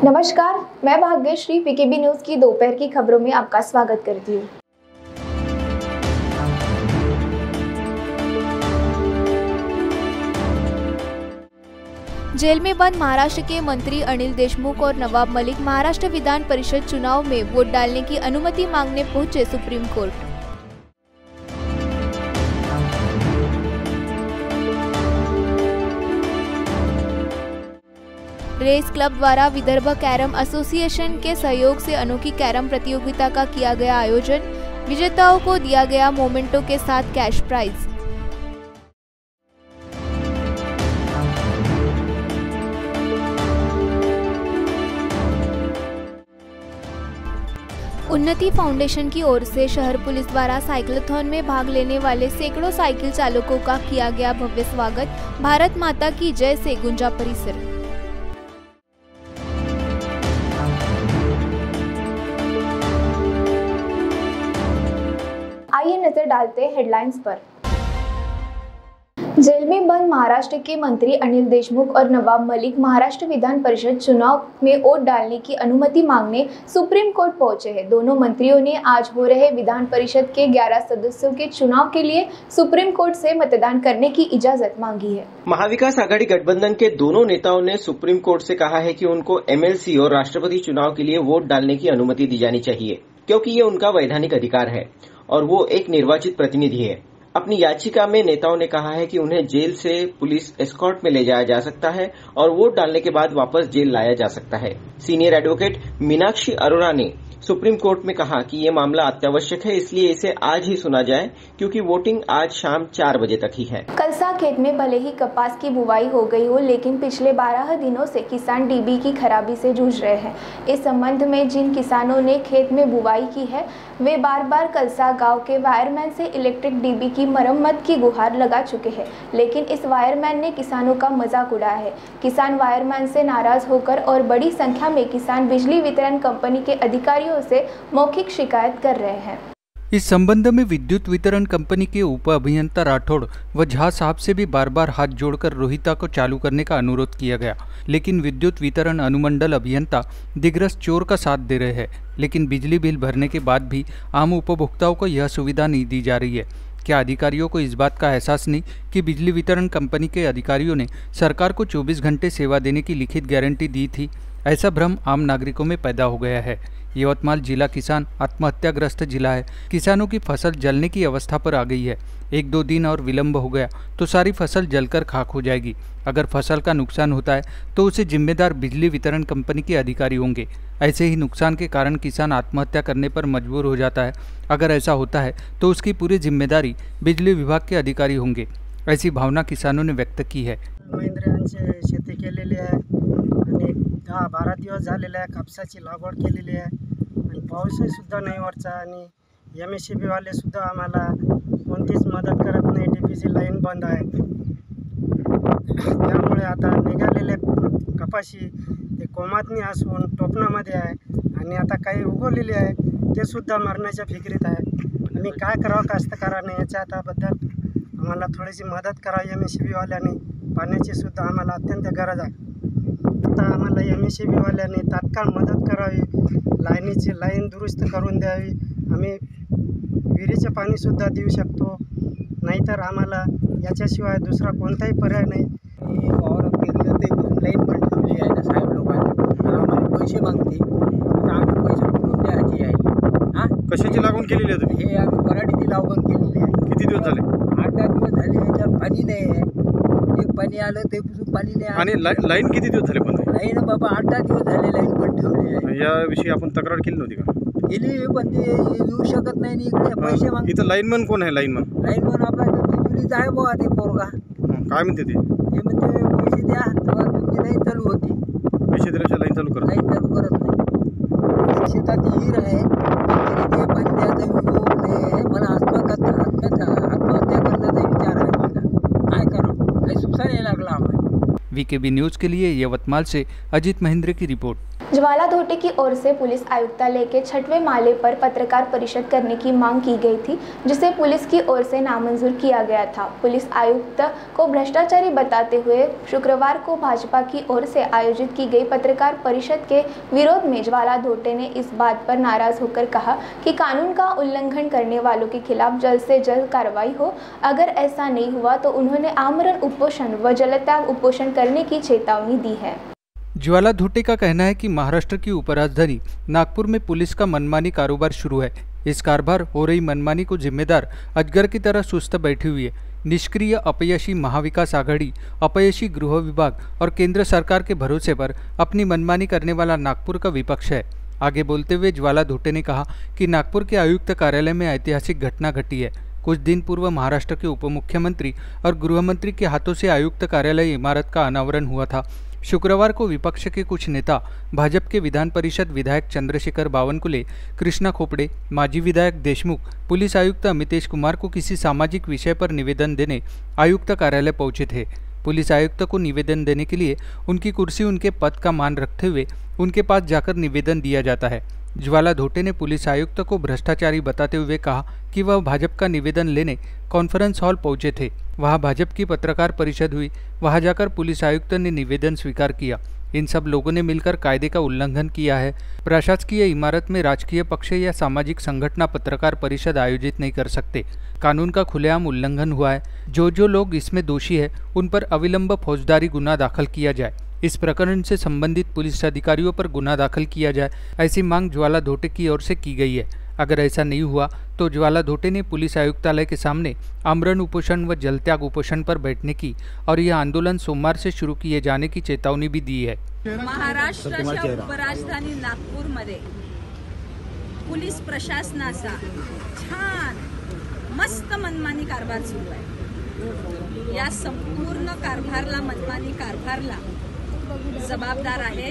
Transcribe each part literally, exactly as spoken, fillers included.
नमस्कार, मैं Bhagyashree VKB news की दोपहर की खबरों में आपका स्वागत करती हूँ। जेल में बंद महाराष्ट्र के मंत्री अनिल देशमुख और नवाब मलिक महाराष्ट्र विधान परिषद चुनाव में वोट डालने की अनुमति मांगने पहुंचे सुप्रीम कोर्ट। रेस क्लब द्वारा विदर्भ कैरम एसोसिएशन के सहयोग से अनोखी कैरम प्रतियोगिता का किया गया आयोजन। विजेताओं को दिया गया मोमेंटो के साथ कैश प्राइज। उन्नति फाउंडेशन की ओर से शहर पुलिस द्वारा साइक्लोथॉन में भाग लेने वाले सैकड़ों साइकिल चालकों का किया गया भव्य स्वागत। भारत माता की जय से गुंजा परिसर। आइए नजर डालते हैं हेडलाइंस पर। जेल में बंद महाराष्ट्र के मंत्री अनिल देशमुख और नवाब मलिक महाराष्ट्र विधान परिषद चुनाव में वोट डालने की अनुमति मांगने सुप्रीम कोर्ट पहुंचे हैं। दोनों मंत्रियों ने आज हो रहे विधान परिषद के ग्यारह सदस्यों के चुनाव के लिए सुप्रीम कोर्ट से मतदान करने की इजाजत मांगी है। महाविकास आघाड़ी गठबंधन के दोनों नेताओं ने सुप्रीम कोर्ट से कहा है कि उनको एमएलसी और राष्ट्रपति चुनाव के लिए वोट डालने की अनुमति दी जानी चाहिए, क्योंकि ये उनका वैधानिक अधिकार है और वो एक निर्वाचित प्रतिनिधि है। अपनी याचिका में नेताओं ने कहा है कि उन्हें जेल से पुलिस एस्कॉर्ट में ले जाया जा सकता है और वोट डालने के बाद वापस जेल लाया जा सकता है। सीनियर एडवोकेट मीनाक्षी अरोरा ने सुप्रीम कोर्ट में कहा कि ये मामला अत्यावश्यक है, इसलिए इसे आज ही सुना जाए, क्योंकि वोटिंग आज शाम चार बजे तक ही है। कलसा खेत में भले ही कपास की बुवाई हो गई हो, लेकिन पिछले बारह दिनों से किसान डीबी की खराबी से जूझ रहे हैं। इस संबंध में जिन किसानों ने खेत में बुवाई की है, वे बार बार कलसा गांव के वायरमैन से इलेक्ट्रिक डीबी की मरम्मत की गुहार लगा चुके हैं, लेकिन इस वायरमैन ने किसानों का मजाक उड़ाया है। किसान वायरमैन से नाराज होकर और बड़ी संख्या में किसान बिजली वितरण कंपनी के अधिकारियों से मौखिक शिकायत कर रहे हैं। इस संबंध में विद्युत वितरण कंपनी के उप अभियंता राठौड़ व झा साहब से भी बार बार हाथ जोड़कर रोहिता को चालू करने का अनुरोध किया गया, लेकिन विद्युत वितरण अनुमंडल अभियंता दिग्रस चोर का साथ दे रहे हैं। लेकिन बिजली बिल भरने के बाद भी आम उपभोक्ताओं को यह सुविधा नहीं दी जा रही है। क्या अधिकारियों को इस बात का एहसास नहीं कि बिजली वितरण कंपनी के अधिकारियों ने सरकार को चौबीस घंटे सेवा देने की लिखित गारंटी दी थी? ऐसा भ्रम आम नागरिकों में पैदा हो गया है। यवतमाल जिला किसान आत्महत्याग्रस्त जिला है। किसानों की फसल जलने की अवस्था पर आ गई है। एक दो दिन और विलंब हो गया तो सारी फसल जलकर खाक हो जाएगी। अगर फसल का नुकसान होता है तो उसे जिम्मेदार बिजली वितरण कंपनी के अधिकारी होंगे। ऐसे ही नुकसान के कारण किसान आत्महत्या करने पर मजबूर हो जाता है। अगर ऐसा होता है तो उसकी पूरी जिम्मेदारी बिजली विभाग के अधिकारी होंगे। ऐसी भावना किसानों ने व्यक्त की है। शेती केलेली आहे आणि दहा बारा दिवस झालेले आहे, कापसाची लागवड केलेली आहे आणि पाऊसही सुद्धा नाही वरचा आणि एम एस सी बी वाले सुद्धा आम्हाला कोणतीच मदत करत नाही। डी पी सी लाईन बंद आहे, त्यामुळे आता निघालेले कपाशी ते कोमातनी असून टोपणामध्ये आहे आणि आता काही उगवलेले आहे ते सुद्धा मरण्याच्या फिकिरीत आहे। आणि काय करावं कास्तकाराने याच्या आताबद्दल आम्हाला थोडीशी मदत करावी। एम एस सी बी वाल्याने पाण्याची सुद्धा आम्हाला अत्यंत गरज आहे। आता आम्हाला एम एस सी बी वाल्याने तात्काळ मदत करावी, लाईनीची लाईन दुरुस्त करून द्यावी। आम्ही विहिरीचे पाणीसुद्धा देऊ शकतो, नाहीतर आम्हाला याच्याशिवाय दुसरा कोणताही पर्याय नाही। वावर पेरलं ते लाईन पण ठेवली आहे ना साहेब लोकांनी, आम्हाला पैसे मागते, आता आम्ही पैसे कुठून द्यायचे आहे? हां, कशाची लागवण केलेली आहे तुम्ही? हे आम्ही पराठीची लागवण केलेली आहे। किती दिवस झाले? आठ दहा दिवस झाले, याच्यावर पाणी नाही आहे। एक पाणी आलं ते पाणी नाही। आणि लाईन किती दिवस झाले बंद? लाईन बाबा आठ दहा दिवस झाले लाईन पण ठेवली आहे। याविषयी आपण तक्रार केली नव्हती का? केली, पण ते येऊ शकत नाही आणि इकडे पैसे माग। इथं लाईनमन कोण आहे? लाईनमन लाईनमन आपला बिजुलीचा आहे बुवा, ते पोरगा। काय म्हणते ते? ते म्हणते पैसे द्या, तेव्हा तुमची लाईन चालू होती। पैसे दिल्याशिवाय लाईन चालू करत लाईन चालू करत नाही। शेतात हिर आहे, तरी ते पाणी द्यायचा योग नाही। मला आत्महत्या आत्महत्या करण्याचा विचार आहे माझा। काय करावं, काही सुचना नाही लागला आम्हाला। वीकेबी न्यूज के लिए यवतमाल से अजित महेंद्र की रिपोर्ट। ज्वाला धोटे की ओर से पुलिस आयुक्तालय के छठवें माले पर पत्रकार परिषद करने की मांग की गई थी, जिसे पुलिस की ओर से नामंजूर किया गया था। पुलिस आयुक्त को भ्रष्टाचारी बताते हुए शुक्रवार को भाजपा की ओर से आयोजित की गई पत्रकार परिषद के विरोध में ज्वाला धोटे ने इस बात पर नाराज होकर कहा कि कानून का उल्लंघन करने वालों के खिलाफ जल्द से जल्द कार्रवाई हो। अगर ऐसा नहीं हुआ तो उन्होंने आमरण उपोषण व जलत्याग उपोषण करने की चेतावनी दी है। ज्वाला धोटे का कहना है कि महाराष्ट्र की उपराजधानी नागपुर में पुलिस का मनमानी कारोबार शुरू है। इस कारभार हो रही मनमानी को जिम्मेदार अजगर की तरह सुस्त बैठी हुई है। निष्क्रिय अपयशी महाविकास आघाड़ी, अपयशी गृह विभाग और केंद्र सरकार के भरोसे पर अपनी मनमानी करने वाला नागपुर का विपक्ष है। आगे बोलते हुए ज्वाला धोटे ने कहा कि नागपुर के आयुक्त कार्यालय में ऐतिहासिक घटना घटी है। कुछ दिन पूर्व महाराष्ट्र के उप मुख्यमंत्री और गृह मंत्री के हाथों से आयुक्त कार्यालय इमारत का अनावरण हुआ था। शुक्रवार को विपक्ष के कुछ नेता भाजपा के विधान परिषद विधायक चंद्रशेखर बावनकुले, कृष्णा खोपड़े, माजी विधायक देशमुख, पुलिस आयुक्त अमितेश कुमार को किसी सामाजिक विषय पर निवेदन देने आयुक्त कार्यालय पहुंचे थे। पुलिस आयुक्त को निवेदन देने के लिए उनकी कुर्सी उनके पद का मान रखते हुए उनके पास जाकर निवेदन दिया जाता है। ज्वाला धोटे ने पुलिस आयुक्त को भ्रष्टाचारी बताते हुए कहा कि वह भाजपा का निवेदन लेने कॉन्फ्रेंस हॉल पहुंचे थे। वहां भाजपा की पत्रकार परिषद हुई। वहां जाकर पुलिस आयुक्त ने निवेदन स्वीकार किया। इन सब लोगों ने मिलकर कायदे का उल्लंघन किया है। प्रशासकीय इमारत में राजकीय पक्ष या सामाजिक संगठन पत्रकार परिषद आयोजित नहीं कर सकते। कानून का खुलेआम उल्लंघन हुआ है। जो जो लोग इसमें दोषी है उन पर अविलंब फौजदारी गुना दाखिल किया जाए। इस प्रकरण से संबंधित पुलिस अधिकारियों पर गुना दाखिल किया जाए, ऐसी मांग ज्वाला धोटे की ओर से की गई है। अगर ऐसा नहीं हुआ तो ज्वाला धोटे ने पुलिस आयुक्तालय के सामने आमरण उपोषण व जलत्याग उपोषण पर बैठने की और यह आंदोलन सोमवार से शुरू किए जाने की चेतावनी भी दी है। महाराष्ट्राच्या उपराजधानी नागपूरमध्ये पोलीस प्रशासनाचा छान मस्त मनमानी कारभार सुरू आहे। या संपूर्ण कारभारला मनमानी कारभारला जबाबदार आहे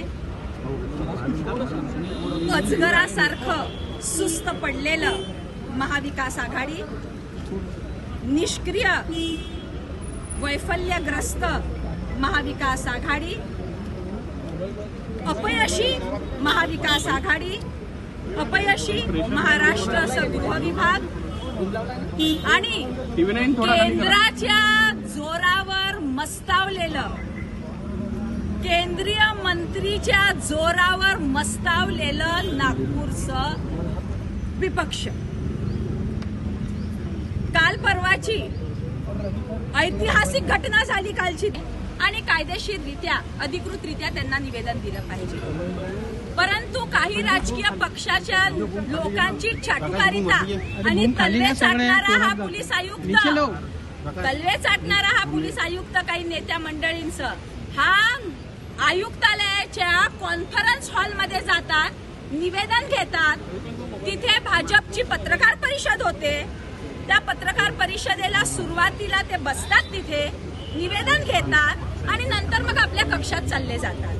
अजगरासारखं सुस्त पडलेलं महाविकास आघाडी, निष्क्रिय वैफल्यग्रस्त महाविकास आघाडी, अपयशी महाविकास आघाडी, अपयशी महाराष्ट्र गृह विभाग आणि केंद्राच्या जोरावर मस्तावलेलं केंद्रीय मंत्रीच्या जोरावर मस्तावलेलं नागपूरचं विपक्ष। काल परवाची ऐतिहासिक घटना झाली कालची आणि कायदेशीररित्या अधिकृतरित्या त्यांना निवेदन दिलं पाहिजे, परंतु काही राजकीय पक्षाच्या लोकांची चाटुकारिता आणि तलवे चाटणारा हा पोलीस आयुक्त तलवे चाटणारा हा पोलीस आयुक्त काही नेत्या मंडळींचं हा आयुक्तालयाच्या कॉन्फरन्स हॉलमध्ये जातात, निवेदन घेतात। तिथे भाजपची पत्रकार परिषद होते। त्या पत्रकार परिषदेला सुरुवातीला ते बसतात, तिथे निवेदन घेतात आणि नंतर मग आपल्या कक्षात चालले जातात।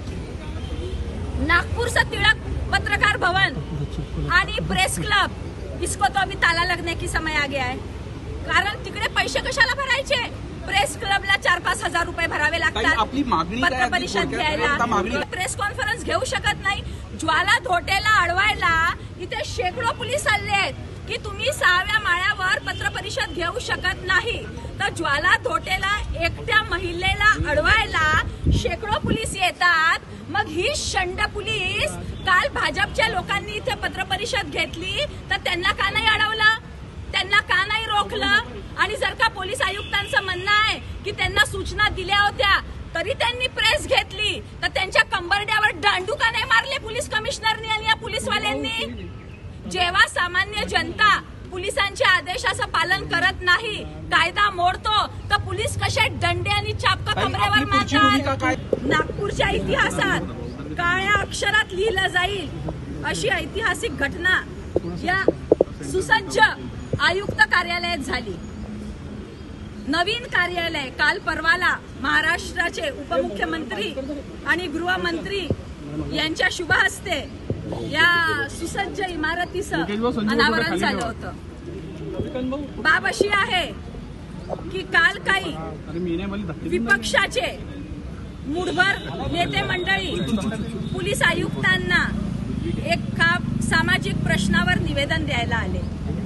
नागपूरचं टिळक पत्रकार भवन आणि प्रेस क्लब इसको तो अभी ताला लगने की समय आ गया है, कारण तिकडे पैसे कशाला भरायचे? प्रेस क्लबला चार पाच हजार रुपये भरावे लागतात पत्र परिषद घ्यायला, प्रेस कॉन्फरन्स घेऊ शकत नाही। ज्वाला धोटेला अडवायला इथे शेकडो पोलीस आले आहेत की तुम्ही सहाव्या माळ्यावर पत्र परिषद घेऊ शकत नाही, तर ज्वाला धोटेला एकट्या महिलेला अडवायला शेकडो पोलीस येतात। मग ही शंड पोलीस काल भाजपच्या लोकांनी इथे पत्र परिषद घेतली तर त्यांना का नाही अडवलं, त्यांना का नाही रोखलं? आणि जर का पोलीस आयुक्तांचं म्हणणं आहे की त्यांना सूचना दिल्या होत्या तरी त्यांनी प्रेस घेतली तर त्यांच्या कंबरड्यावर दांडू का नाही मारले पोलीस कमिशनरनी आणि या पोलीसवाल्यांनी? जेव्हा सामान्य जनता पोलिसांच्या आदेशाचं पालन करत नाही, कायदा मोडतो, तर पोलीस कसे दंडे आणि चापका कमरेवर मारतात? नागपूरच्या इतिहासात काळ्या अक्षरात लिहिलं जाईल अशी ऐतिहासिक घटना या सुसज्ज आयुक्त कार्यालयात झाली। नवीन कार्यालय काल परवाला महाराष्ट्राचे उपमुख्यमंत्री आणि गृहमंत्री यांच्या शुभ हस्ते या सुसज्ज इमारतीचं अनावरण झालं होतं। बाब अशी आहे की काल काही विपक्षाचे मुठभर नेते मंडळी पोलीस आयुक्तांना एका सामाजिक प्रश्नावर निवेदन द्यायला आले।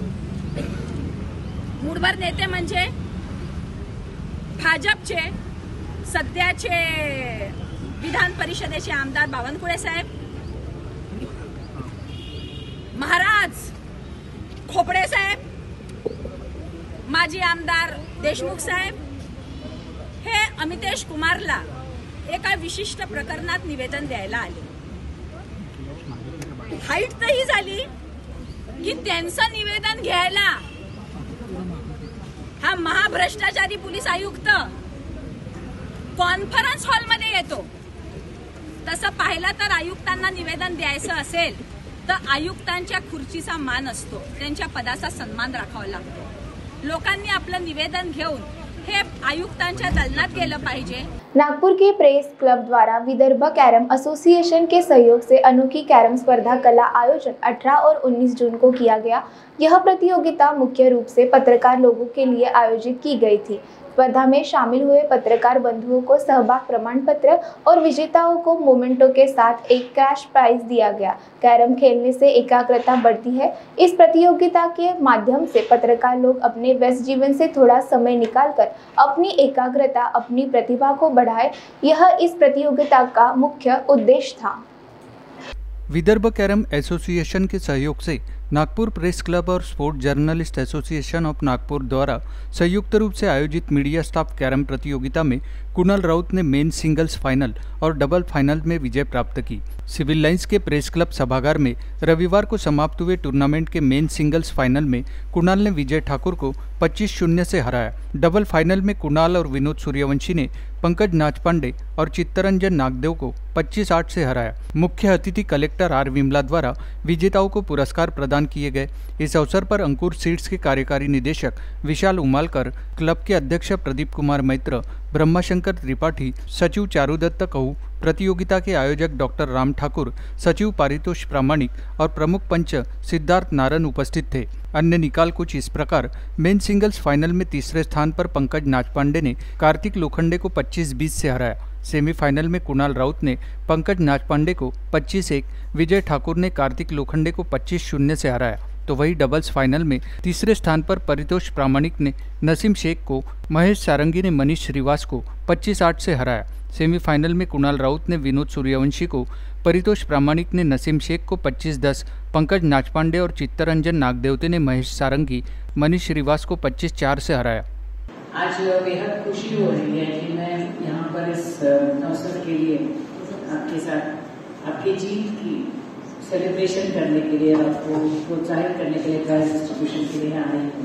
मुठभर नेते म्हणजे भाजपचे सध्याचे विधान परिषदेचे आमदार बावनकुळे साहेब, महाराज खोपडे साहेब, माजी आमदार देशमुख साहेब हे अमितेश कुमारला एका विशिष्ट प्रकरणात निवेदन द्यायला आले। हाईट तर ही झाली की त्यांचं निवेदन घ्यायला हा महाभ्रष्टाचारी पोलीस आयुक्त कॉन्फरन्स हॉलमध्ये येतो। तसं पाहिलं तर आयुक्तांना निवेदन द्यायचं असेल तर आयुक्तांच्या खुर्चीचा मान असतो, त्यांच्या पदाचा सन्मान राखावा लागतो। लोकांनी आपलं निवेदन घेऊन हे आयुक्तांच्या दलनात गेलं पाहिजे। नागपुर के प्रेस क्लब द्वारा विदर्भ कैरम एसोसिएशन के सहयोग से अनोखी कैरम स्पर्धा कला आयोजन अठारह और उन्नीस जून को किया गया। यह प्रतियोगिता मुख्य रूप से पत्रकार लोगों के लिए आयोजित की गई थी। स्पर्धा में शामिल हुए पत्रकार बंधुओं को सहभाग प्रमाण पत्र और विजेताओं को मोमेंटो के साथ एक कैश प्राइज दिया गया। कैरम खेलने से एकाग्रता बढ़ती है। इस प्रतियोगिता के माध्यम से पत्रकार लोग अपने व्यस्त जीवन से थोड़ा समय निकालकर अपनी एकाग्रता, अपनी प्रतिभा को बढ़ाए। यह इस प्रतियोगिता का मुख्य उद्देश्य था। विदर्भ कैरम एसोसिएशन के सहयोग से नागपुर प्रेस क्लब और sport journalist association of Nagpur द्वारा संयुक्त रूप से आयोजित मीडिया स्टाफ कैरम प्रतियोगिता में कुणाल राउत ने मेन सिंगल्स फाइनल और डबल फाइनल में विजय प्राप्त की। सिविल लाइंस के प्रेस क्लब सभागार में रविवार को समाप्त हुए टूर्नामेंट के मेन सिंगल्स फाइनल में कुणाल ने विजय ठाकुर को पच्चीस शून्य से हराया। डबल फाइनल में कुणाल और विनोद सूर्यवंशी ने पंकज नाचपांडे और चित्तरंजन नागदेव को पच्चीस आठ से हराया। मुख्य अतिथि कलेक्टर आर विमला द्वारा विजेताओं को पुरस्कार प्रदान किए गए। इस अवसर पर अंकुर सीड्स के कार्यकारी निदेशक विशाल उमालकर, क्लब के अध्यक्ष प्रदीप कुमार मैत्र, ब्रह्माशंकर त्रिपाठी, सचिव चारुदत्त कहू, प्रतियोगिता के आयोजक डॉक्टर राम ठाकुर, सचिव पारितोष प्रामाणिक और प्रमुख पंच सिद्धार्थ नारन उपस्थित थे। अन्य निकाल कुछ इस प्रकार। मेन सिंगल्स फाइनल में तीसरे स्थान पर पंकज नाचपांडे ने कार्तिक लोखंडे को पच्चीस बीस से हराया। सेमीफाइनल में कुणाल राउत ने पंकज नाचपांडे को पच्चीस एक, विजय ठाकुर ने कार्तिक लोखंडे को पच्चीस शून्य से हराया। तो वही डबल्स फाइनल में तीसरे स्थान पर परितोष प्रामाणिक ने नसीम शेख को, महेश सारंगी ने मनीष श्रीवास को पच्चीस आठ से हराया। सेमीफाइनल में कुणाल राउत ने विनोद सूर्यवंशी को, परितोष प्रामाणिक ने नसीम शेख को पच्चीस दस, पंकज नाचपांडे और चित्तरंजन नागदेवते ने महेश सारंगी, मनीष श्रीवास को पच्चीस चार से हराया। आज बेहद खुशी हो रही है कि मैं यहाँ पर इस अवसर के लिए आपके साथ आपकी जीत की सेलिब्रेशन करने के लिए, आपको प्रोत्साहित करने के लिए प्राइज डिस्ट्रीब्यूशन के लिए आई हूँ।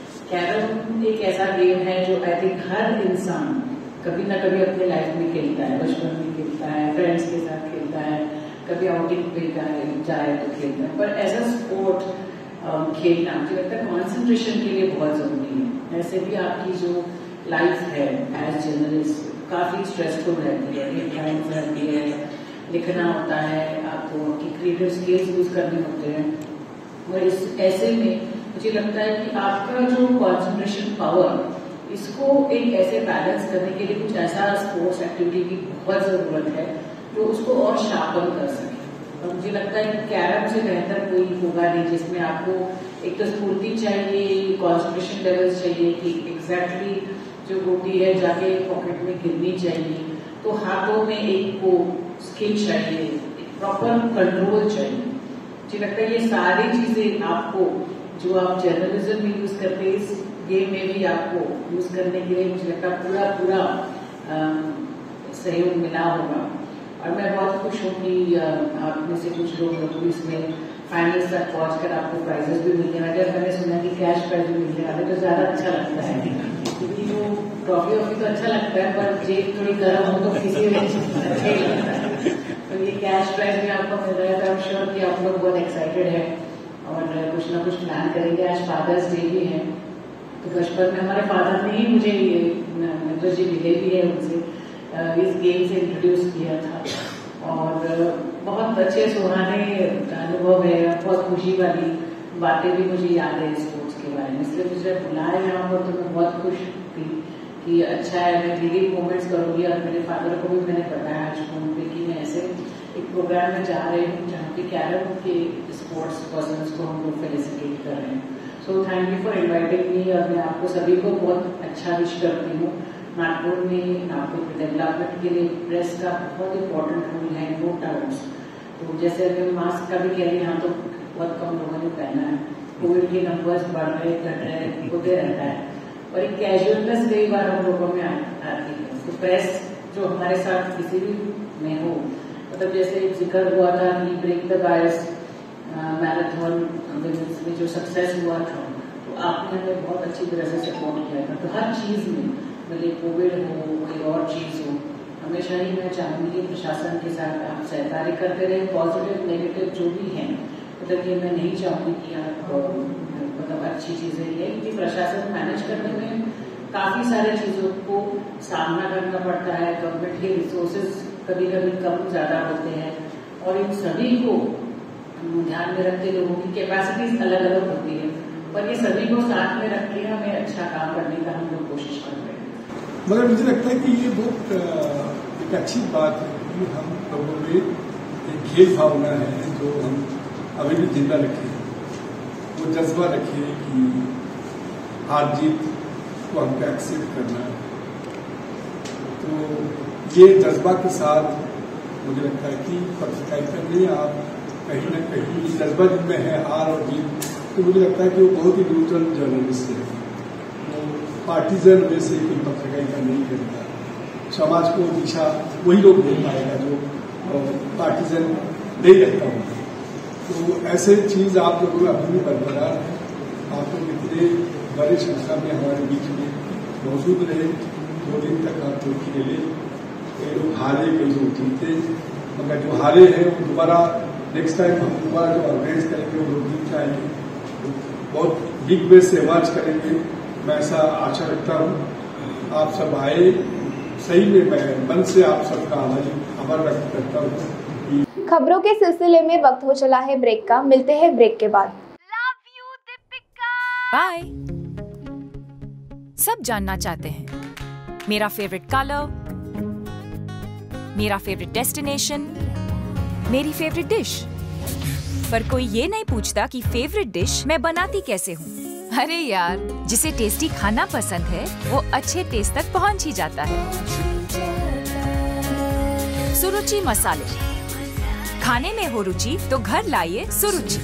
कैरम एक ऐसा गेम है जो आई थिंक हर इंसान कभी ना कभी अपने लाइफ में खेलता है। बचपन में खेलता है, फ्रेंड्स के साथ खेलता है, कभी आउटिंग पे जाए तो खेलता है, पर एज अ स्पोर्ट खेलना मुझे लगता है कॉन्सेंट्रेशन के लिए बहुत जरूरी है। ऐसे भी आपकी जो लाइफ है एज जर्नलिस्ट काफी स्ट्रेसफुल रहती है, डेडलाइंस रहती है, लिखना होता है, आपको आपकी क्रिएटिव स्किल्स यूज करने होते हैं। और इस ऐसे में मुझे लगता है कि आपका जो कॉन्सेंट्रेशन पावर, इसको एक ऐसे बैलेंस करने के लिए कुछ ऐसा स्पोर्ट्स एक्टिविटी की बहुत जरूरत है जो उसको और शार्पन कर सके। और मुझे लगता है कि कैरम से बेहतर कोई होगा नहीं, जिसमें आपको एक तो स्फूर्ति चाहिए, कॉन्सेंट्रेशन लेवल्स चाहिए कि एग्जैक्टली जो गोटी है जाके पॉकेट में गिरनी चाहिए, तो हाथों में एक को स्किल चाहिए, एक प्रॉपर कंट्रोल चाहिए। मुझे लगता है ये सारी चीजें आपको जो आप जर्नलिज्म में यूज करते हैं इस गेम में भी आपको यूज करने के लिए मुझे लगता है पूरा पूरा सहयोग मिला होगा। और मैं बहुत खुश हूँ कि आप में से कुछ लोग इसमें फाइनल्स तक पहुंचकर आपको प्राइजेस भी मिलने वाले। अगर मैंने सुना कि कैश प्राइज भी मिलने वाले तो ज्यादा अच्छा लगता है, क्योंकि वो ट्रॉफी वॉफी तो अच्छा लगता है पर जेब थोड़ी गर्म हो तो किसी भी अच्छा ही लगता है। तो ये कैश प्राइज भी आपको मिल रहा है तो आई एम श्योर कि आप लोग बहुत एक्साइटेड है और कुछ ना कुछ प्लान करेंगे। आज फादर्स डे भी है, तो बचपन में हमारे फादर ने ही मुझे मित्र जी मिले भी है, उनसे इस गेम से इंट्रोड्यूस किया था और बहुत अच्छे सुहाने अनुभव है, बहुत खुशी वाली बातें भी मुझे याद है स्पोर्ट्स के बारे में। इसलिए मुझे बुलाया यहाँ पर तो मैं बहुत खुश थी कि अच्छा है, मैं लीडिंग मोमेंट्स करूंगी। और मेरे फादर को भी मैंने बताया आज फोन पे कि मैं ऐसे एक प्रोग्राम में जा रही हूँ जहाँ पे कैरम के स्पोर्ट्स पर्सन को हम लोग फेलिसिटेट कर रहे हैं। So thank you for inviting me. और मैं आपको सभी को बहुत अच्छा विश करती हूँ। नागपुर में नागपुर डेवलपमेंट के लिए प्रेस का बहुत इंपॉर्टेंट रोल है, नो डाउट्स। तो जैसे अगर मास्क का भी कह रही यहाँ तो बहुत कम लोगों ने पहना है, कोविड के नंबर्स बढ़ रहे घट रहे होते रहता है, और एक कैजुअलनेस कई बार हम लोगों में आती है। तो प्रेस जो हमारे साथ किसी भी में हो, मतलब जैसे एक जिक्र हुआ था कि ब्रेक द बायस मैराथन में जो सक्सेस हुआ था, तो आपने हमें बहुत अच्छी तरह से सपोर्ट किया था। तो हर चीज में, भले कोविड हो कोई और चीज हो, हमेशा ही मैं चाहूंगी कि प्रशासन के साथ आप सहकार्य करते रहे। पॉजिटिव नेगेटिव जो भी है, मतलब ये मैं नहीं चाहूंगी कि आप मतलब अच्छी चीजें ये कि प्रशासन मैनेज करने में काफी सारी चीजों को सामना करना पड़ता है। गवर्नमेंट के रिसोर्सेज कभी कभी कम ज्यादा होते हैं, और इन सभी को ध्यान में रखते लोगों की कैपेसिटीज अलग अलग होती है, पर ये सभी को साथ में रख के हमें अच्छा काम करने का हम लोग कोशिश कर रहे हैं। मगर मुझे लगता है कि ये बहुत एक अच्छी बात है कि हम लोगों में एक खेल भावना है जो हम अभी भी जिंदा रखें, वो जज्बा रखें कि हार जीत को हमको एक्सेप्ट करना है। तो ये जज्बा के साथ मुझे लगता है कि पत्रकारिता में आप कहीं ना कहीं जज्बा जिनमें है हार और जीत, तो मुझे लगता है कि वो बहुत ही न्यूट्रल जर्नलिस्ट है। वो पार्टीजन वे से कोई पत्रकारिता नहीं करता। समाज को दिशा वही लोग दे पाएगा जो पार्टीजन नहीं रहता होगा। तो ऐसे चीज आप लोगों में अभी भी बरकरार है। आप लोग इतने बड़ी संख्या में हमारे बीच में मौजूद रहे, दो दिन तक आप लोग खेले, कई लोग हारे कई लोग जीते, मगर जो हारे हैं वो दोबारा नेक्स्ट टाइम हम दोबारा जो ऑर्गेनाइज करेंगे वो लोग जीत जाएंगे, तो बहुत बिग बेस से मार्च करेंगे। मैं ऐसा आशा रखता हूँ। आप सब आए, सही में मैं मन से आप सबका आभार व्यक्त करता हूँ। खबरों के सिलसिले में वक्त हो चला है ब्रेक का। मिलते हैं ब्रेक के बाद। बाय। सब जानना चाहते हैं मेरा फेवरेट कलर, मेरा फेवरेट डेस्टिनेशन, मेरी फेवरेट डिश, पर कोई ये नहीं पूछता कि फेवरेट डिश मैं बनाती कैसे हूँ। अरे यार, जिसे टेस्टी खाना पसंद है वो अच्छे टेस्ट तक पहुँच ही जाता है। सुरुचि मसाले, खाने में हो रुचि तो घर लाइए सुरुचि।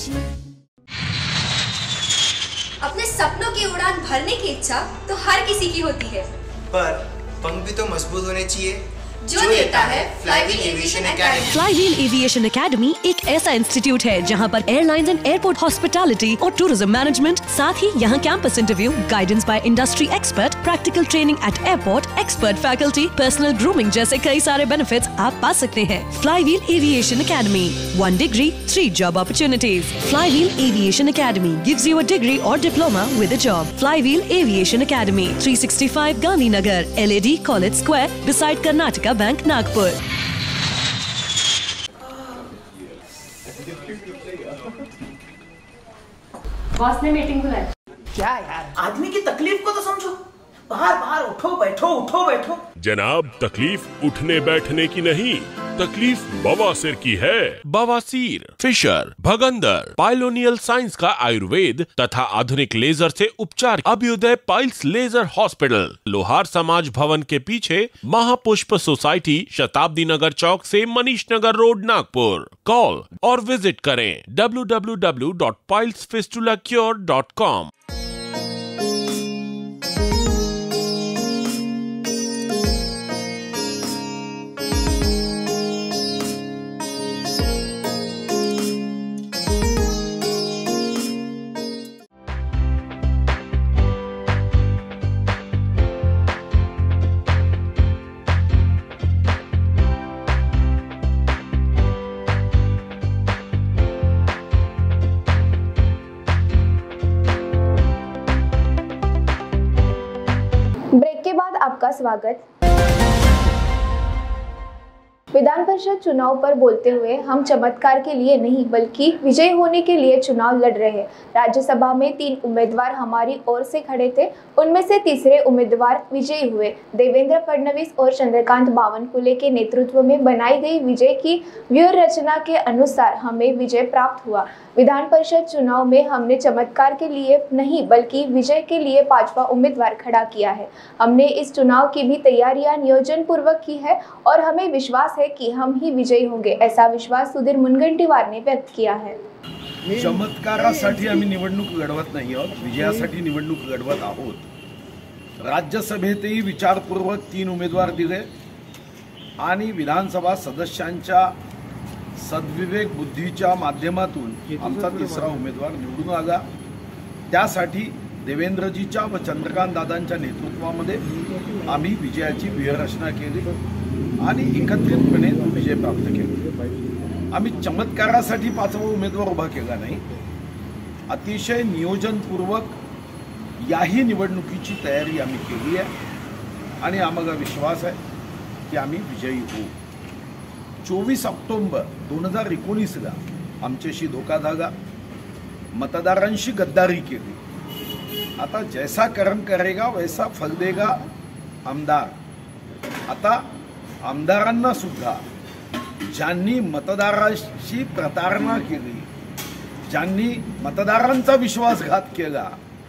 अपने सपनों की उड़ान भरने की इच्छा तो हर किसी की होती है, पर पंख भी तो मजबूत होने चाहिए, जो देता है flywheel aviation academy. Flywheel aviation academy एक ऐसा इंस्टीट्यूट है जहां पर एयरलाइंस एंड एयरपोर्ट हॉस्पिटैलिटी और टूरिज्म मैनेजमेंट, साथ ही यहां campus interview, guidance by industry expert, practical training at airport, expert faculty, personal grooming जैसे कई सारे बेनिफिट्स आप पा सकते हैं। Flywheel aviation academy, one degree three job opportunities. Flywheel aviation academy gives you a degree और diploma with a job. Flywheel aviation academy, three sixty five Gandhinagar, L A D college square, beside Karnataka bank, Nagpur. Boss ने meeting बुलाई। क्या यार, आदमी की तकलीफ को तो समझो। बाहर बाहर उठो बैठो उठो बैठो। जनाब, तकलीफ उठने बैठने की नहीं, तकलीफ बवासीर की है। बवासीर, फिशर, भगंदर, पाइलोनियल साइंस का आयुर्वेद तथा आधुनिक लेजर से उपचार। अभ्युदय पाइल्स लेजर हॉस्पिटल, लोहार समाज भवन के पीछे, महापुष्प सोसाइटी, शताब्दी नगर चौक से मनीष नगर रोड, नागपुर। कॉल और विजिट करें W W W dot piles fistula cure dot com. Break के बाद आपका स्वागत। विधान परिषद चुनाव पर बोलते हुए हम चमत्कार के लिए नहीं बल्कि विजयी होने के लिए चुनाव लड़ रहे हैं। राज्यसभा में तीन उम्मीदवार हमारी ओर से खड़े थे, उनमें से तीसरे उम्मीदवार विजयी हुए। देवेंद्र फडणवीस और चंद्रकांत बावनकुले के नेतृत्व में बनाई गई विजय की व्यूह रचना के अनुसार हमें विजय प्राप्त हुआ। विधान परिषद चुनाव में हमने चमत्कार के लिए नहीं बल्कि विजय के लिए पांचवा उम्मीदवार खड़ा किया है। हमने इस चुनाव की भी तैयारियां नियोजन पूर्वक की है और हमें विश्वास है कि हम ही विजयी होंगे, ऐसा विश्वास सुधीर मुनगंटीवार ने व्यक्त किया है। चमत्कारासाठी आम्ही निवडणूक लढवत नाही आहोत, विजयासाठी निवडणूक लढवत आहोत। राज्यसभेतही विचारपूर्वक तीन उमेदवार दिले आणि विधानसभा सदस्यांच्या सद्विवेक बुद्धीच्या माध्यमातून आमचा तिसरा उमेदवार निवडून आला। त्यासाठी देवेंद्रजीच्या व चंद्रकांत दादांच्या नेतृत्वामध्ये आम्ही विजयाची व्यूहरचना केली आणि एकत्रितपणे तो विजय प्राप्त केला। आम्ही चमत्कारासाठी पाचवा उमेदवार उभा केला नाही, अतिशय नियोजनपूर्वक याही निवडणुकीची तयारी आम्ही केली आहे आणि आम्हाला विश्वास आहे की आम्ही विजयी होऊ। चोवीस ऑक्टोबर दोन हजार एकोणीसला आमच्याशी धोका झाला, मतदारांशी गद्दारी केली। आता जैसा कर्म करेगा वैसा फल देगा आमदार। आता आमदारांना सुद्धा ज्यांनी मतदारांशी प्रतारणा केली, ज्यांनी मतदारांचा विश्वासघात केला,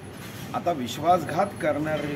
आता विश्वासघात करणारे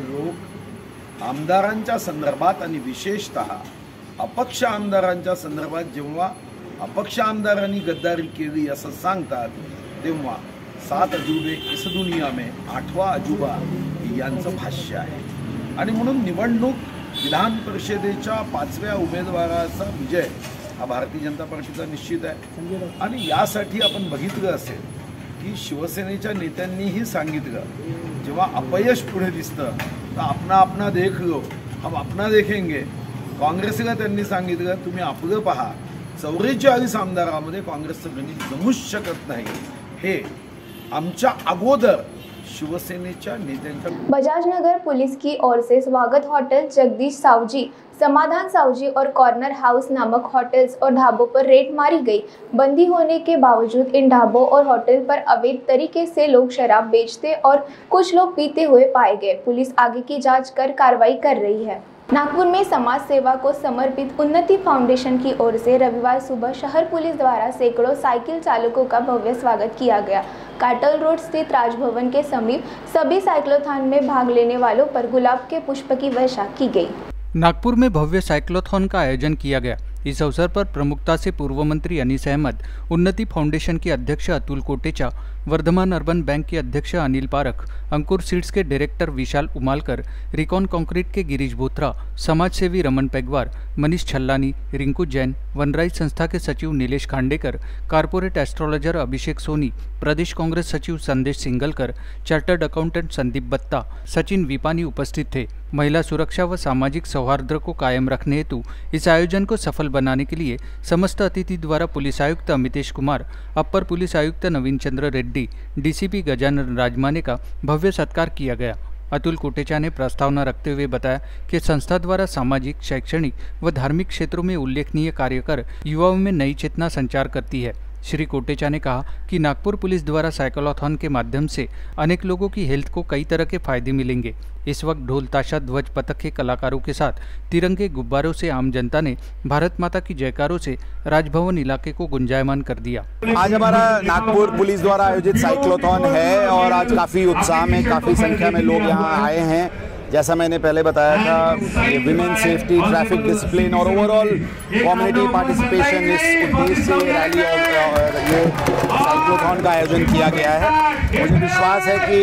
लोक आमदारांच्या संदर्भात आणि विशेषतः अपक्ष आमदारांच्या संदर्भात जेव्हा अपक्ष आमदारांनी गद्दारी केली असं सांगतात, तेव्हा सात अजूबे इस दुनिया में आठवा अजूबा यांचं भाष्य आहे। आणि म्हणून निवडणूक विधान परिषदेच्या पाचव्या उमेदवाराचा विजय हा भारतीय जनता पार्टीचा निश्चित आहे। आणि यासाठी आपण बघितलं असेल की शिवसेनेच्या नेत्यांनीही सांगितलं, जेव्हा अपयश पुढे दिसतं तर अपना अपना देख लो, हम अपना देखेंगे। काँग्रेसला त्यांनी सांगितलं, तुम्ही आपलं पहा, चौवेचाळीस आमदारामध्ये काँग्रेसचं गणित जमूच शकत नाही। हे आमच्या अगोदर शिवसेनेच्या नेत्यांच्या। बजाज नगर पुलिस की ओर से स्वागत होटल, जगदीश सावजी, समाधान सावजी और कॉर्नर हाउस नामक होटल्स और ढाबों पर रेड मारी गई। बंदी होने के बावजूद इन ढाबों और होटल पर अवैध तरीके से लोग शराब बेचते और कुछ लोग पीते हुए पाए गए। पुलिस आगे की जांच कर कार्रवाई कर रही है। नागपुर में समाज सेवा को समर्पित उन्नति फाउंडेशन की ओर से रविवार सुबह शहर पुलिस द्वारा सैकड़ों साइकिल चालकों का भव्य स्वागत किया गया। काटल रोड स्थित राजभवन के समीप सभी साइक्लोथॉन में भाग लेने वालों पर गुलाब के पुष्प की वर्षा की गई। नागपुर में भव्य साइक्लोथॉन का आयोजन किया गया। इस अवसर पर प्रमुखता से पूर्व मंत्री अनीस अहमद, उन्नति फाउंडेशन के अध्यक्ष अतुल कोटेचा, वर्धमान अर्बन बैंक के अध्यक्ष अनिल पारख, अंकुर सीड्स के director Vishal Umalkar, recon concrete के गिरीश बोथरा, समाजसेवी रमन पेगवार, मनीष छल्लानी, रिंकू जैन, वनराइज संस्था के सचिव नीलेश खांडेकर, कारपोरेट एस्ट्रोलॉजर अभिषेक सोनी, प्रदेश कांग्रेस सचिव संदेश सिंगलकर, चार्टर्ड अकाउंटेंट संदीप बत्ता, सचिन विपानी उपस्थित थे। महिला सुरक्षा व सामाजिक सौहार्द को कायम रखने हेतु इस आयोजन को सफल बनाने के लिए समस्त अतिथि द्वारा पुलिस आयुक्त अमितेश कुमार, अपर पुलिस आयुक्त नवीन चंद्र रेड्डी, डीसीपी गजानन राजमाने का भव्य सत्कार किया गया। अतुल कोटेचा ने प्रस्तावना रखते हुए बताया कि संस्था द्वारा सामाजिक, शैक्षणिक व धार्मिक क्षेत्रों में उल्लेखनीय कार्य कर युवाओं में नई चेतना संचार करती है। श्री कोटेचा ने कहा कि नागपुर पुलिस द्वारा साइक्लोथॉन के माध्यम से अनेक लोगों की हेल्थ को कई तरह के फायदे मिलेंगे। इस वक्त ढोल ताशा ध्वज पथक के कलाकारों के साथ तिरंगे गुब्बारों से आम जनता ने भारत माता की जयकारों से राजभवन इलाके को गुंजायमान कर दिया। आज हमारा नागपुर पुलिस द्वारा आयोजित साइक्लोथॉन है और आज काफ़ी उत्साह में, काफ़ी संख्या में लोग यहाँ आए हैं। जैसा मैंने पहले बताया था, विमेन सेफ्टी, ट्रैफिक डिसिप्लिन और ओवरऑल कम्युनिटी पार्टिसिपेशन, इस उद्देश्य से रैली और ये साइक्लोथॉन का आयोजन किया गया है। मुझे विश्वास है कि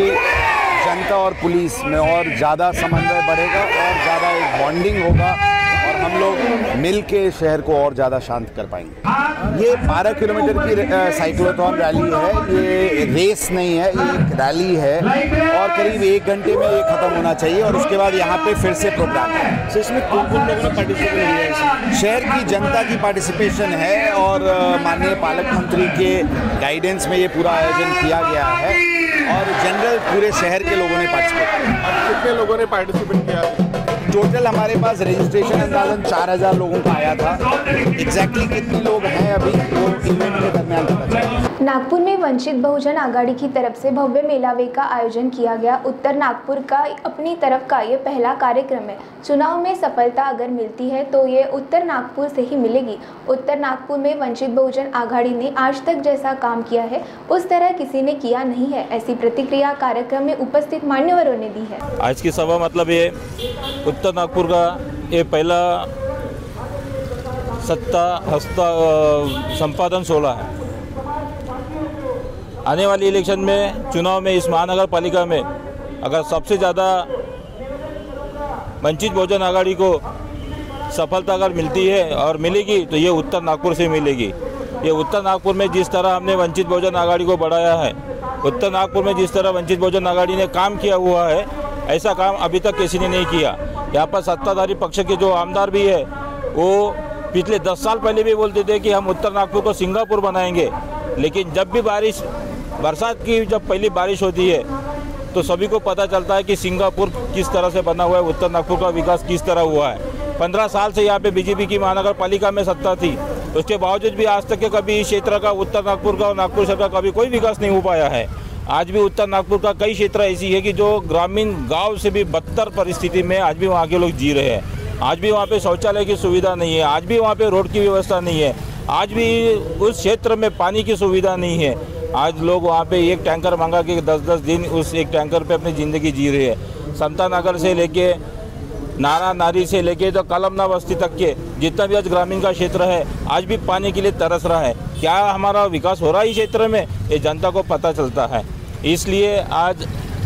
जनता और पुलिस में और ज़्यादा समन्वय बढ़ेगा और ज़्यादा एक बॉन्डिंग होगा और हम लोग मिल के शहर को और ज़्यादा शांत कर पाएंगे। ये बारह किलोमीटर की साइक्लोथॉन रैली है, ये रेस नहीं है, ये एक रैली है और करीब एक घंटे में ये ख़त्म होना चाहिए और उसके बाद यहाँ पे फिर से प्रोग्राम है। तो इसमें कौन कौन लोगों ने पार्टिसिपेट किया है? शहर की जनता की पार्टिसिपेशन है और माननीय पालक मंत्री के गाइडेंस में ये पूरा आयोजन किया गया है और जनरल पूरे शहर के लोगों ने पार्टिसिपेट किया। कितने लोगों ने पार्टिसिपेट किया? टोटल हमारे पास रजिस्ट्रेशन अंदाजन चार हज़ार लोगों का आया था। एग्जैक्टली कितने लोग हैं अभी वो इवेंट के दरमियान पता चलेगा। नागपुर में वंचित बहुजन आघाड़ी की तरफ से भव्य मेलावे का आयोजन किया गया। उत्तर नागपुर का अपनी तरफ का ये पहला कार्यक्रम है। चुनाव में सफलता अगर मिलती है तो ये उत्तर नागपुर से ही मिलेगी। उत्तर नागपुर में वंचित बहुजन आघाड़ी ने आज तक जैसा काम किया है उस तरह किसी ने किया नहीं है, ऐसी प्रतिक्रिया कार्यक्रम में उपस्थित मान्यवरों ने दी है। आज की सभा मतलब ये उत्तर नागपुर का ये पहला सत्ता हस्ता संपादन सोलह है। आने वाली इलेक्शन में चुनाव में इस महानगर पालिका में अगर सबसे ज़्यादा वंचित बहुजन आघाड़ी को सफलता अगर मिलती है और मिलेगी तो ये उत्तर नागपुर से मिलेगी। ये उत्तर नागपुर में जिस तरह हमने वंचित बहुजन आघाड़ी को बढ़ाया है, उत्तर नागपुर में जिस तरह वंचित बहुजन आघाड़ी ने काम किया हुआ है, ऐसा काम अभी तक किसी ने नहीं किया। यहाँ पर सत्ताधारी पक्ष के जो आमदार भी है वो पिछले दस साल पहले भी बोलते थे कि हम उत्तर नागपुर को सिंगापुर बनाएंगे, लेकिन जब भी बारिश बरसात की जब पहली बारिश होती है तो सभी को पता चलता है कि सिंगापुर किस तरह से बना हुआ है, उत्तर नागपुर का विकास किस तरह हुआ है। पंद्रह साल से यहाँ पे बीजेपी की महानगर पालिका में सत्ता थी, उसके बावजूद भी आज तक के कभी इस क्षेत्र का उत्तर नागपुर का और नागपुर शहर का कभी कोई विकास नहीं हो पाया है। आज भी उत्तर नागपुर का कई क्षेत्र ऐसी है कि जो ग्रामीण गाँव से भी बदतर परिस्थिति में आज भी वहाँ के लोग जी रहे हैं। आज भी वहाँ पे शौचालय की सुविधा नहीं है, आज भी वहाँ पे रोड की व्यवस्था नहीं है, आज भी उस क्षेत्र में पानी की सुविधा नहीं है। आज लोग वहाँ पे एक टैंकर मंगा के दस दस दिन उस एक टैंकर पे अपनी ज़िंदगी जी रहे हैं। समता नगर से लेके नारा नारी से लेके तो कलमना बस्ती तक के जितना भी आज ग्रामीण का क्षेत्र है आज भी पानी के लिए तरस रहा है। क्या हमारा विकास हो रहा है इस क्षेत्र में, ये जनता को पता चलता है। इसलिए आज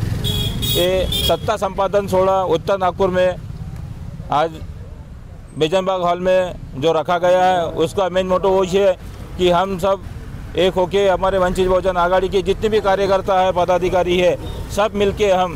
ये सत्ता संपादन सोलह उत्तर नागपुर में आज बेजनबाग हॉल में जो रखा गया है उसका मेन मोटो वो है कि हम सब एक होके हमारे वंचित बहुजन आघाड़ी के जितने भी कार्यकर्ता है पदाधिकारी है सब मिलके हम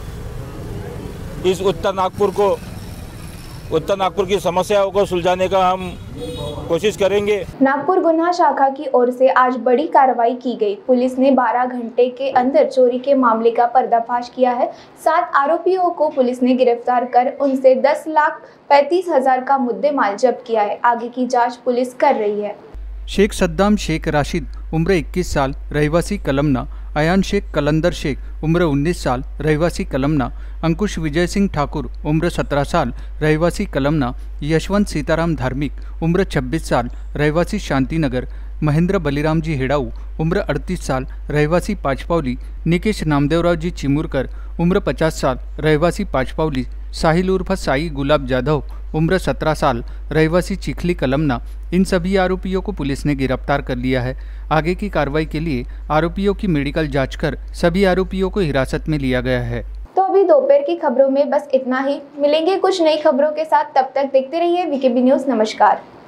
इस उत्तर नागपुर को उत्तर नागपुर की समस्याओं को सुलझाने का हम कोशिश करेंगे। नागपुर गुन्हा शाखा की ओर से आज बड़ी कार्रवाई की गई। पुलिस ने बारह घंटे के अंदर चोरी के मामले का पर्दाफाश किया है। सात आरोपियों को पुलिस ने गिरफ्तार कर उनसे दस लाख पैंतीस हजार का मुद्देमाल जब्त किया है। आगे की जांच पुलिस कर रही है। शेख सद्दाम शेख राशिद उम्र इक्कीस साल रहवासी कलमना, अयान शेख कलंदर शेख उम्र उन्नीस साल रहवासी कलमना, अंकुश विजय सिंह ठाकुर उम्र सत्रह साल रहवासी कलमना, यशवंत सीताराम धार्मिक उम्र छब्बीस साल रहवासी शांतिनगर, महेंद्र बलिराम जी हेड़ाऊ उम्र अड़तीस साल रहवासी पाचपावली, निकेश नामदेवराव जी चिमुरकर उम्र पचास साल रहवासी पाचपावली, साहिल उर्फ साई गुलाब जाधव उम्र सत्रह साल रहवासी चिखली कलमना, इन सभी आरोपियों को पुलिस ने गिरफ्तार कर लिया है। आगे की कार्रवाई के लिए आरोपियों की मेडिकल जांच कर सभी आरोपियों को हिरासत में लिया गया है। तो अभी दोपहर की खबरों में बस इतना ही। मिलेंगे कुछ नई खबरों के साथ, तब तक देखते रहिए वीकेबी न्यूज़। नमस्कार।